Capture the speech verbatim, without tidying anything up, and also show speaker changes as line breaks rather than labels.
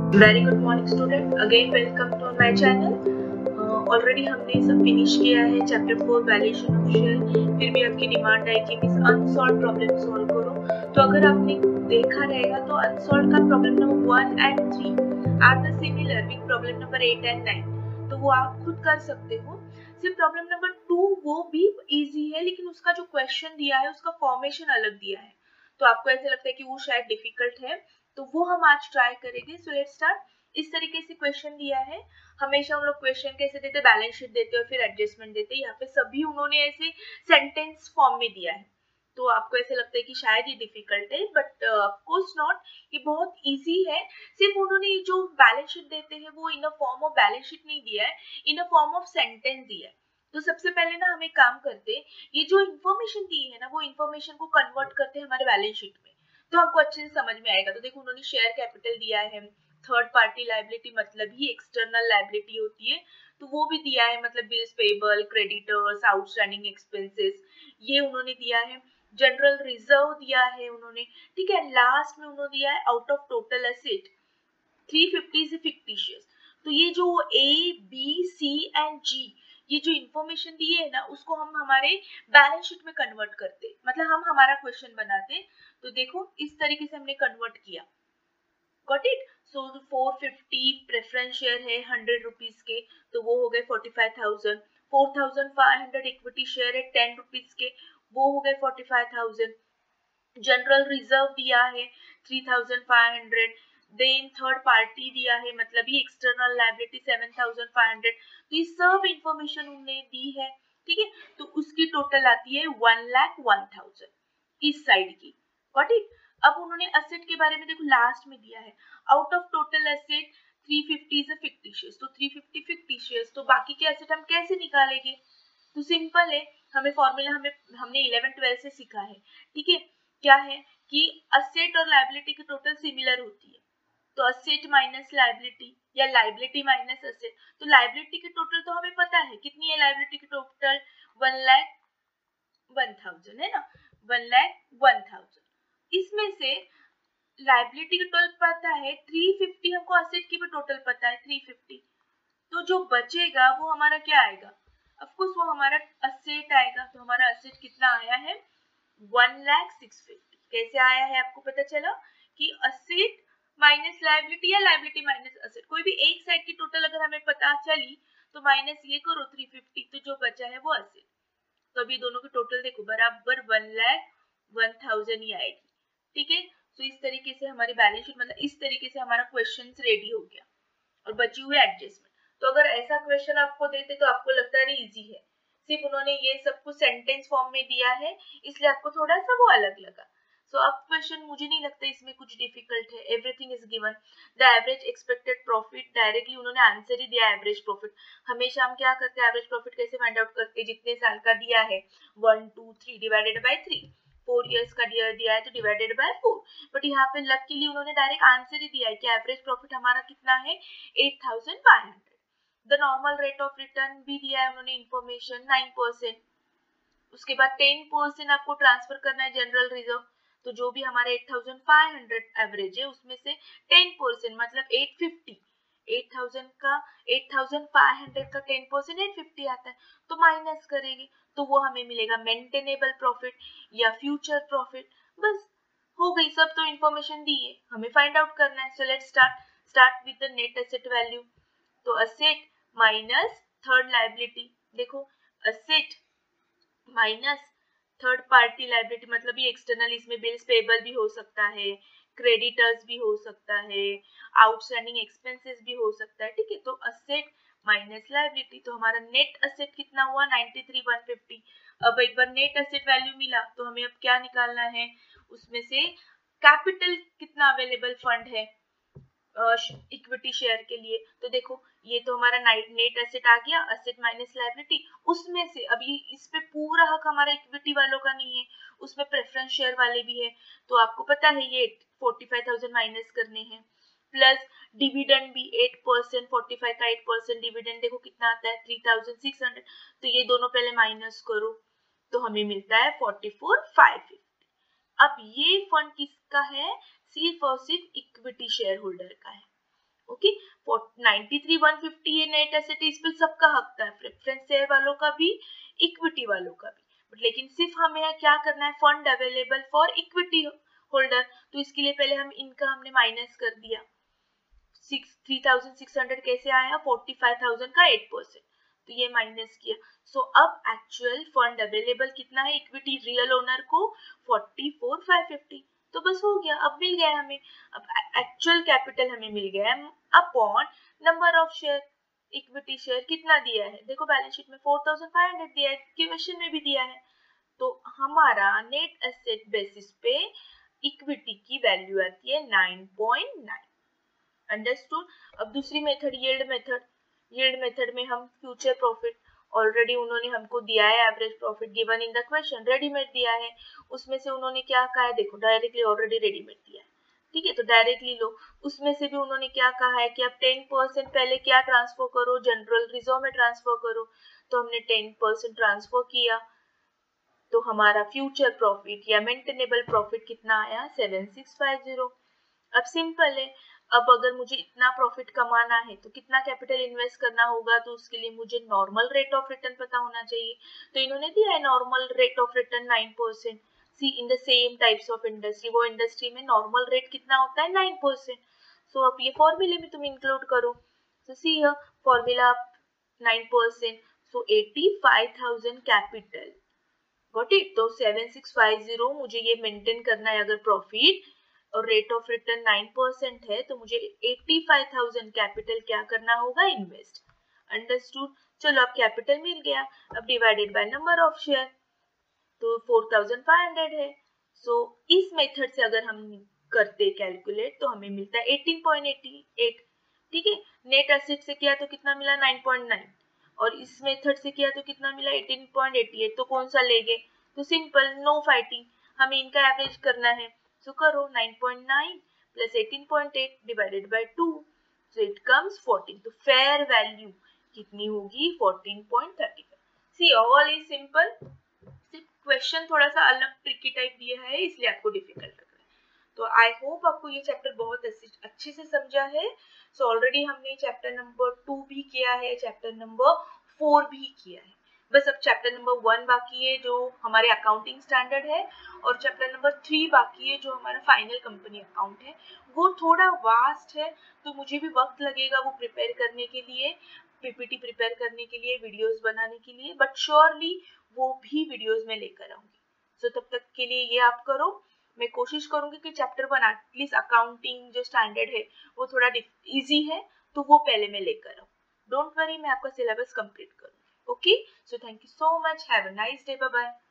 Very good morning student, again welcome to my channel. Already हमने सब finish किया है chapter four valuation of share. फिर भी आपकी डिमांड है कि मिस अनसॉल्व प्रॉब्लम सॉल्व करो। तो अगर आपने देखा रहेगा तो अनसॉल्व का problem number one and three are the similar with problem number eight and nine, तो वो आप खुद कर सकते हो। सिर्फ प्रॉब्लम नंबर टू वो भी इजी है, लेकिन उसका जो क्वेश्चन दिया है उसका फॉर्मेशन अलग दिया है, तो आपको ऐसा लगता है कि वो शायद डिफिकल्ट है, तो वो हम आज ट्राई करेंगे। So let's start. इस तरीके से क्वेश्चन दिया है। हमेशा हम लोग क्वेश्चन कैसे देते हैं, बैलेंस शीट देते हैं और फिर एडजस्टमेंट देते हैं। यहाँ पे सभी उन्होंने ऐसे सेंटेंस फॉर्म में दिया है, तो आपको ऐसे लगता है कि शायद ये डिफिकल्ट है, बट ऑफ कोर्स नॉट, ये बहुत इजी है। सिर्फ उन्होंने जो बैलेंस शीट देते हैं वो in a form of balance sheet नहीं दिया है, in a form of sentence दिया है। तो सबसे पहले ना हम एक काम करते हैं, ये जो इन्फॉर्मेशन दी है ना वो इन्फॉर्मेशन को कन्वर्ट करते हैं हमारे बैलेंस शीट में, तो आपको अच्छे से समझ में आएगा। तो देखो उन्होंने शेयर कैपिटल दिया है, थर्ड पार्टी लायबिलिटी मतलब ही एक्सटर्नल लायबिलिटी होती है, तो वो भी दिया है, मतलब bills payable, creditors, outstanding expenses, ये उन्होंने दिया है। जनरल रिजर्व दिया है उन्होंने, ठीक है। लास्ट में उन्होंने दिया है out of total asset three fifty से फिक्टिशियस। तो ये जो ए बी सी एंड जी, ये जो इंफॉर्मेशन दी है ना उसको हम हमारे बैलेंस शीट में कन्वर्ट करते, मतलब हम हमारा क्वेश्चन बनाते। तो देखो इस तरीके से हमने कन्वर्ट किया, got it. So four fifty preference share है हंड्रेड रुपीज के, तो वो हो गए forty five thousand. Four thousand five hundred equity share है टेन रुपीज के, वो हो गए forty five thousand. General reserve दिया है three thousand five hundred, then third party दिया है मतलब ये external liability seven thousand five hundred. तो ये सब इंफॉर्मेशन उन्होंने दी है, ठीक है। तो उसकी टोटल आती है वन लाख वन थाउजेंड इस साइड की, गॉट इट। अब उन्होंने एसेट के बारे में देखो लास्ट में दिया है, out of total asset three fifty is fictitious, तो थ्री फिफ्टी फिक्टिशियस, तो बाकी के एसेट हम कैसे निकालेंगे। तो सिंपल है, हमें फॉर्मूला हमें हमने इलेवन ट्वेल्व से सीखा है, ठीक है। क्या है कि असेट और लायबिलिटी की टोटल सिमिलर होती है, तो असेट माइनस लायबिलिटी या लायबिलिटी माइनस असेट। तो लायबिलिटी की टोटल तो हमें पता है कितनी है, लायबिलिटी की total one lakh one thousand है ना, वन लाख वन थाउजेंड। इसमें से लायबिलिटी की टोटल पता है थ्री फिफ्टी, हमको असेट की भी टोटल पता है थ्री फिफ्टी, तो जो बचेगा वो हमारा क्या आएगा, ऑफ कोर्स वो हमारा असेट आएगा। तो हमारा असेट कितना आया है, वन लाख सिक्स फिफ्टी। कैसे आया है आपको पता चला कि असेट माइनस लायबिलिटी या लायबिलिटी माइनस असेट, कोई भी एक साइड की टोटल अगर हमें पता चली तो माइनस ये करो थ्री फिफ्टी, तो जो बचा है वो असेट। तो अभी दोनों की टोटल देखो बराबर वन लाख वन थाउजेंड ही आएगी, ठीक है। तो इस तरीके से हमारी बैलेंस शीट, मतलब इस तरीके से हमारा क्वेश्चन रेडी हो गया और बची हुई एडजस्टमेंट। तो अगर ऐसा क्वेश्चन आपको देते तो आपको लगता है इजी है, सिर्फ उन्होंने ये सब कुछ सेंटेंस फॉर्म में दिया है इसलिए आपको थोड़ा सा वो अलग लगा। सो so, अब क्वेश्चन मुझे नहीं लगता इसमें कुछ डिफिकल्ट है, everything is given. The average expected profit, directly उन्होंने आंसर ही दिया एवरेज प्रॉफिट। हमेशा हम क्या करते हैं, एवरेज प्रॉफिट कैसे फाइंड आउट करते हैं, जितने साल का दिया है one two three divided by three, four years का दिया दिया है तो डिवाइडेड बाय फोर। बट यहाँ पे लकीली उन्होंने डायरेक्ट आंसर ही दिया है कि एवरेज प्रॉफिट हमारा कितना है eight thousand five hundred. The normal rate of return भी दिया है उन्होंने इन्फॉर्मेशन नाइन परसेंट। उसके बाद टेन परसेंट आपको ट्रांसफर करना है जनरल रिजर्व, तो जो भी हमारे eight thousand five hundred average है उसमें से टेन परसेंट मतलब एट फिफ्टी, एट थाउजेंड का एट थाउजेंड फाइव हंड्रेड का टेन परसेंट एट फिफ्टी आता है, तो माइनस करेंगे तो वो हमें मिलेगा मेंटेनेबल प्रॉफिट या फ्यूचर प्रॉफिट। बस हो गई, सब तो इन्फॉर्मेशन दी है, हमें फाइंड आउट करना है। So let's start start with the net asset value. तो असेट माइनस थर्ड लायबिलिटी, देखो asset minus third party liability मतलब ये एक्सटर्नल, इसमें बिल्स पेबल भी हो सकता है, क्रेडिटर्स भी हो सकता है, आउटस्टैंडिंग एक्सपेंसेस भी हो सकता है, ठीक है। तो असेट माइनस लायबिलिटी, तो हमारा नेट असेट कितना हुआ नाइंटी थ्री वन फिफ्टी। अब एक बार नेट असेट वैल्यू मिला तो हमें अब क्या निकालना है, उसमें से कैपिटल कितना अवेलेबल फंड है इक्विटी शेयर के लिए। तो देखो ये तो हमारा नेट एसेट आ गया, असेट माइनस लायबिलिटी, उसमें से अभी इस पे पूरा हक हमारा इक्विटी वालों का नहीं है, उसमें प्रेफरेंस शेयर वाले भी है, तो आपको पता है ये फोर्टी फाइव थाउजेंड माइनस करने हैं, प्लस डिविडेंड भी एट परसेंट, फोर्टी फाइव का एट परसेंट डिविडेंड देखो कितना आता है थ्री थाउजेंड सिक्स हंड्रेड, तो ये दोनों पहले माइनस करो तो हमें मिलता है फोर्टी फोर फाइव फिफ्टी। अब ये फंड किसका है, सिर्फ और सिर्फ इक्विटी शेयर होल्डर का है, okay, ninety three one fifty है नेट एसेट, इस पे सबका हक था, प्रेफरेंस शेयर वालों का भी, इक्विटी वालों का भी, बट लेकिन सिर्फ हमें क्या करना है, fund available for equity holder, तो इसके लिए पहले हम इनका हमने माइनस कर दिया, थ्री थाउजेंड सिक्स हंड्रेड कैसे आया, फोर्टी फाइव थाउजेंड का एट परसेंट, तो ये माइनस किया। सो so, अब एक्चुअल फंड अवेलेबल कितना है इक्विटी रियल ओनर को, फोर्टी फोर फाइव फिफ्टी, तो बस हो गया, अब मिल गया हमें, अब एक्चुअल कैपिटल हमें मिल गया है upon number of share, equity share कितना दिया है, देखो बैलेंस शीट में फोर थाउजेंड फाइव हंड्रेड दिया है, क्वेश्चन में भी दिया है, तो हमारा नेट एसेट बेसिस पे इक्विटी की वैल्यू आती है नाइन पॉइंट नाइन। अंडरस्टूड। अब दूसरी method yield method, yield method में हम फ्यूचर प्रॉफिट, ऑलरेडी उन्होंने हमको दिया है average profit given in the question, readymade दिया है, उसमें से उन्होंने क्या कहा है, देखो डायरेक्टली ऑलरेडी रेडीमेड दिया है, ठीक है, तो डायरेक्टली लो, उसमें से भी उन्होंने क्या कहा है कि आप टेन परसेंट पहले क्या ट्रांसफर करो, जनरल रिजर्व में ट्रांसफर करो, तो हमने टेन परसेंट ट्रांसफर किया, तो हमारा फ्यूचर प्रॉफिट या मेंटेनेबल प्रॉफिट कितना आया, सेवन सिक्स फाइव जीरो। अब सिंपल है, अब अगर मुझे इतना प्रॉफिट कमाना है तो कितना कैपिटल इन्वेस्ट करना होगा, तो उसके लिए मुझे नॉर्मल रेट ऑफ रिटर्न पता होना चाहिए, तो इन्होंने दिया है normal rate of return nine percent. See in the same types of industry, वो इंडस्ट्री में नॉर्मल रेट कितना होता है, नाइन परसेंट। सो अब ये फॉर्मूले में तुम इंक्लूड करो, so see here formula nine percent, so eighty five thousand capital, got it, तो सेवन सिक्स फाइव जीरो मुझे ये मेंटेन करना है, अगर प्रॉफिट और rate of return nine percent है तो मुझे एटी फाइव थाउजेंड कैपिटल क्या करना होगा, इन्वेस्ट। अंडरस्टूड। चलो अब कैपिटल मिल गया, अब divided by number of share, तो फोर थाउजेंड फाइव हंड्रेड है। सो so, इस मेथड से अगर हम करते कैलकुलेट तो हमें मिलता है एटीन पॉइंट एटी एट, ठीक है, नेट एसेट से किया तो कितना मिला, नाइन पॉइंट नाइन, और इस मेथड से किया तो कितना मिला, एटीन पॉइंट एटी एट, तो कौन सा लेंगे, तो सिंपल, नो फाइटिंग, हमें इनका एवरेज करना है, सो so, करो nine point nine plus eighteen point eight divided by two, so it comes fourteen, तो फेयर वैल्यू कितनी होगी, fourteen point thirty five. See all is simple, सिर्फ क्वेश्चन थोड़ा सा अलग ट्रिकी टाइप दिया है इसलिए आपको डिफिकल्ट लग रहा है। तो आई होप आपको ये चैप्टर बहुत अच्छे से समझा है। सो so, ऑलरेडी हमने चैप्टर नंबर टू भी किया है, चैप्टर नंबर फोर भी किया है, बस अब चैप्टर नंबर वन बाकी है जो हमारे अकाउंटिंग स्टैंडर्ड है, और चैप्टर नंबर थ्री बाकी है जो हमारा फाइनल कंपनी अकाउंट है, वो थोड़ा वास्ट है, तो मुझे भी वक्त लगेगा वो प्रिपेयर करने के लिए, पीपीटी प्रिपेयर करने के लिए, वीडियोस बनाने के लिए, बट श्योरली वो भी वीडियोस में लेकर आऊंगी। सो so, तब तक के लिए ये आप करो, मैं कोशिश करूंगी कि चैप्टर वन एटलीस्ट अकाउंटिंग जो स्टैंडर्ड है वो थोड़ा इजी है, तो वो पहले मैं लेकर आऊँ। डोंट वरी, मैं आपका सिलेबस कंप्लीट करूंगी। Okay, so thank you so much, have a nice day, bye bye.